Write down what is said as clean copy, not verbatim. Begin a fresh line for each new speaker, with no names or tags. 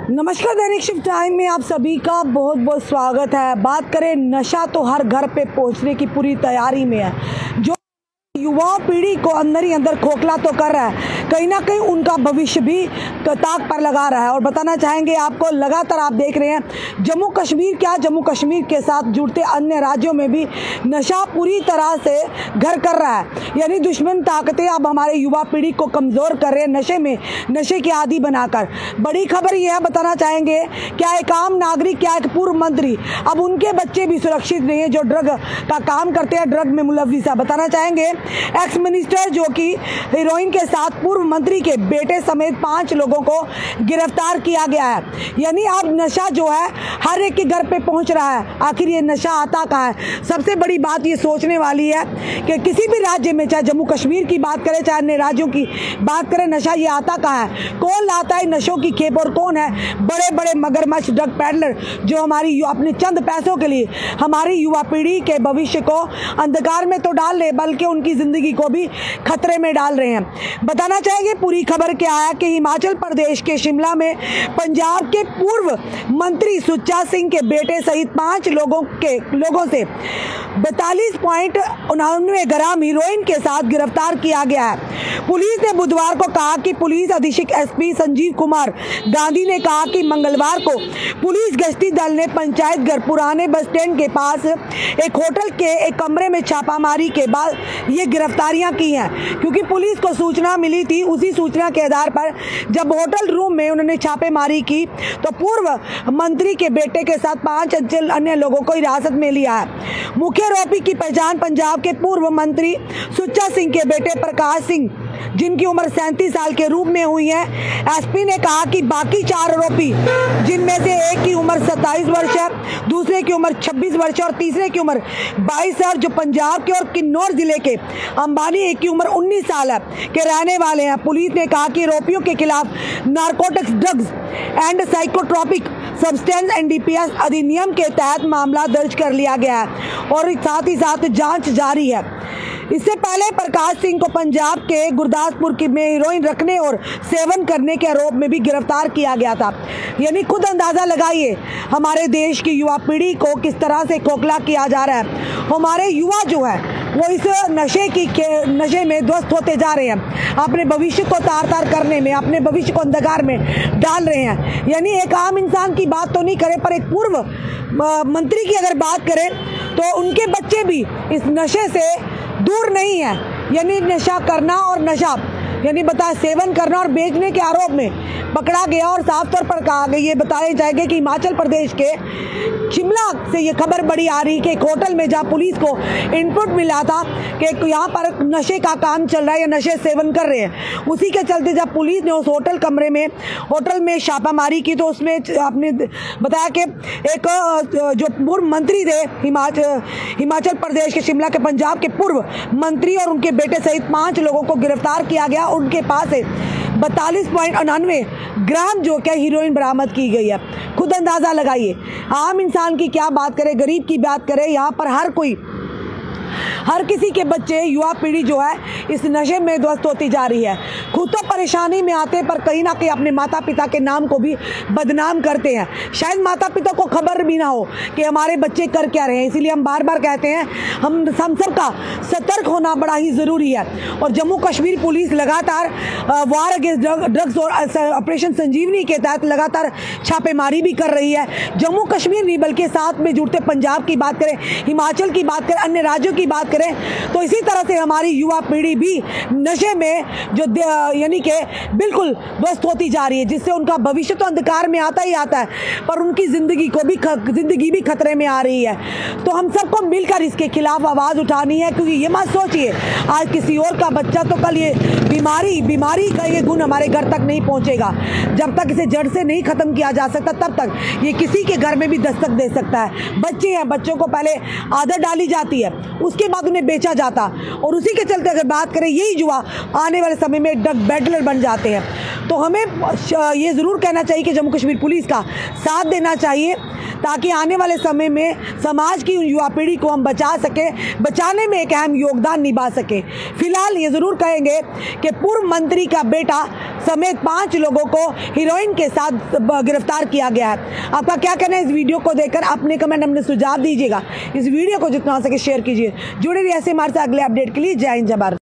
नमस्कार, दैनिक shift time में आप सभी का बहुत बहुत स्वागत है। बात करें नशा तो हर घर पे पहुंचने की पूरी तैयारी में है। जो युवा पीढ़ी को अंदर ही अंदर खोखला तो कर रहा है, कहीं ना कहीं उनका भविष्य भी ताक पर लगा रहा है। और बताना चाहेंगे आपको, लगातार आप देख रहे हैं जम्मू कश्मीर के साथ जुड़ते अन्य राज्यों में भी नशा पूरी तरह से घर कर रहा है। यानी दुश्मन ताकतें अब हमारे युवा पीढ़ी को कमज़ोर कर रहे हैं, नशे के आदी बनाकर। बड़ी खबर यह है, बताना चाहेंगे, क्या एक आम नागरिक, क्या एक पूर्व मंत्री, अब उनके बच्चे भी सुरक्षित नहीं है जो ड्रग का काम करते हैं, ड्रग में मुलविस है। बताना चाहेंगे, एक्स मिनिस्टर जो कि हीरोइन के साथ पूर्व मंत्री के बेटे समेत 5 लोगों को गिरफ्तार किया गया है। यानी अब नशा जो है हर एक के घर पे पहुंच रहा है। आखिर ये नशा आता कहाँ है? सबसे बड़ी बात ये सोचने वाली है कि किसी भी राज्य में, चाहे जम्मू कश्मीर की बात करें चाहे अन्य राज्यों की बात करें, नशा ये आता कहाँ है? कौन लाता है नशों की खेप और कौन है बड़े बड़े मगरमच्छ ड्रग पैडलर जो हमारी अपने चंद पैसों के लिए हमारी युवा पीढ़ी के भविष्य को अंधकार में तो डाल रहे, बल्कि उनकी जिंदगी को भी खतरे में डाल रहे हैं। बताना चाहेंगे पूरी खबर क्या है कि हिमाचल प्रदेश के शिमला में पंजाब के पूर्व मंत्री सुच्चा सिंह के बेटे सहित 5 लोगों से 42.99 ग्राम हीरोइन के साथ गिरफ्तार किया गया है। पुलिस ने बुधवार को कहा कि पुलिस अधीक्षक एसपी संजीव कुमार गांधी ने कहा कि मंगलवार को पुलिस गश्ती दल ने पंचायत घर पुराने बस स्टैंड के पास एक होटल के एक कमरे में छापामारी के बाद ये गिरफ्तारियां की हैं। क्योंकि पुलिस को सूचना मिली थी, उसी सूचना के आधार पर जब होटल रूम में उन्होंने छापेमारी की तो पूर्व मंत्री के बेटे के साथ 5 अन्य लोगों को हिरासत में लिया है। मुख्य आरोपी की पहचान पंजाब के पूर्व मंत्री सुच्चा सिंह के बेटे प्रकाश सिंह, जिनकी उम्र 37 साल के रूप में हुई है। एसपी ने कहा कि बाकी 4 आरोपी, जिनमें से एक की उम्र 27 वर्ष है, दूसरे की उम्र 26 वर्ष है और तीसरे की उम्र 22 है, जो पंजाब के और किन्नौर जिले के अंबानी, एक की उम्र 19 साल है, के रहने वाले हैं। पुलिस ने कहा कि आरोपियों के खिलाफ narcotics drugs and psychotropic substance NDPS अधिनियम के तहत मामला दर्ज कर लिया गया है और साथ ही साथ जांच जारी है। इससे पहले प्रकाश सिंह को पंजाब के गुरदासपुर में हीरोइन रखने और सेवन करने के आरोप में भी गिरफ्तार किया गया था। यानी खुद अंदाजा लगाइए हमारे देश की युवा पीढ़ी को किस तरह से खोखला किया जा रहा है। हमारे युवा जो है वो इस नशे में ध्वस्त होते जा रहे हैं, अपने भविष्य को तार करने में, अपने भविष्य को अंधकार में डाल रहे हैं। यानी एक आम इंसान की बात तो नहीं करें, पर एक पूर्व मंत्री की अगर बात करें तो उनके बच्चे भी इस नशे से दूर नहीं है। यानी नशा करना और नशा यानी सेवन करना और बेचने के आरोप में पकड़ा गया। और साफ तौर पर कहा गया, ये बताए जाएंगे कि हिमाचल प्रदेश के शिमला से ये खबर बड़ी आ रही कि एक होटल में जहाँ पुलिस को इनपुट मिला था कि यहाँ पर नशे का काम चल रहा है या नशे सेवन कर रहे हैं, उसी के चलते जब पुलिस ने उस होटल में छापामारी की तो उसमें आपने बताया कि एक जो पूर्व मंत्री थे हिमाचल प्रदेश के शिमला के पंजाब के पूर्व मंत्री और उनके बेटे सहित 5 लोगों को गिरफ्तार किया गया। उनके पास 42.99 ग्राम जो क्या हीरोइन बरामद की गई है। खुद अंदाजा लगाइए, आम इंसान की क्या बात करें, गरीब की बात करें, यहाँ पर हर किसी के बच्चे, युवा पीढ़ी जो है इस नशे में ध्वस्त होती जा रही है। खुद तो परेशानी में आते पर कहीं ना कहीं अपने माता पिता के नाम को भी बदनाम करते हैं। शायद माता पिता को खबर भी ना हो कि हमारे बच्चे कर क्या रहे हैं। इसीलिए हम बार बार कहते हैं हम सबका सतर्क होना बड़ा ही ज़रूरी है। और जम्मू कश्मीर पुलिस लगातार वार अगेंस्ट ड्रग्स और ऑपरेशन संजीवनी के तहत लगातार छापेमारी भी कर रही है। जम्मू कश्मीर नहीं बल्कि साथ में जुड़ते पंजाब की बात करें, हिमाचल की बात करें, अन्य राज्यों की बात करें, तो इसी तरह से हमारी युवा पीढ़ी भी नशे में जो यानी कि बिल्कुल ध्वस्त होती जा रही है, जिससे उनका भविष्य तो अंधकार में आता ही आता है, पर उनकी जिंदगी भी खतरे में आ रही है। तो हम सबको मिलकर इसके खिलाफ आवाज़ उठानी है। क्योंकि ये मत सोचिए आज किसी और का बच्चा तो कल ये बीमारी का ये गुण हमारे घर तक नहीं पहुंचेगा। जब तक इसे जड़ से नहीं खत्म किया जा सकता तब तक ये किसी के घर में भी दस्तक दे सकता है। बच्चे हैं, बच्चों को पहले आदत डाली जाती है, उसके बाद उन्हें बेचा जाता, और उसी के चलते अगर बात करें यही युवा आने वाले समय में ड्रग बैडलर बन जाते हैं। तो हमें ये ज़रूर कहना चाहिए कि जम्मू कश्मीर पुलिस का साथ देना चाहिए। ताकि आने वाले समय में समाज की युवा पीढ़ी को हम बचा सके, बचाने में एक अहम योगदान निभा सके। फिलहाल ये जरूर कहेंगे कि पूर्व मंत्री का बेटा समेत 5 लोगों को हीरोइन के साथ गिरफ्तार किया गया है। आपका क्या कहना है इस वीडियो को देखकर? अपने कमेंट अपने सुझाव दीजिएगा। इस वीडियो को जितना हो सके शेयर कीजिए। जुड़े रहिए ऐसे हमारे साथ अगले अपडेट के लिए। जय हिंद, जय भारत।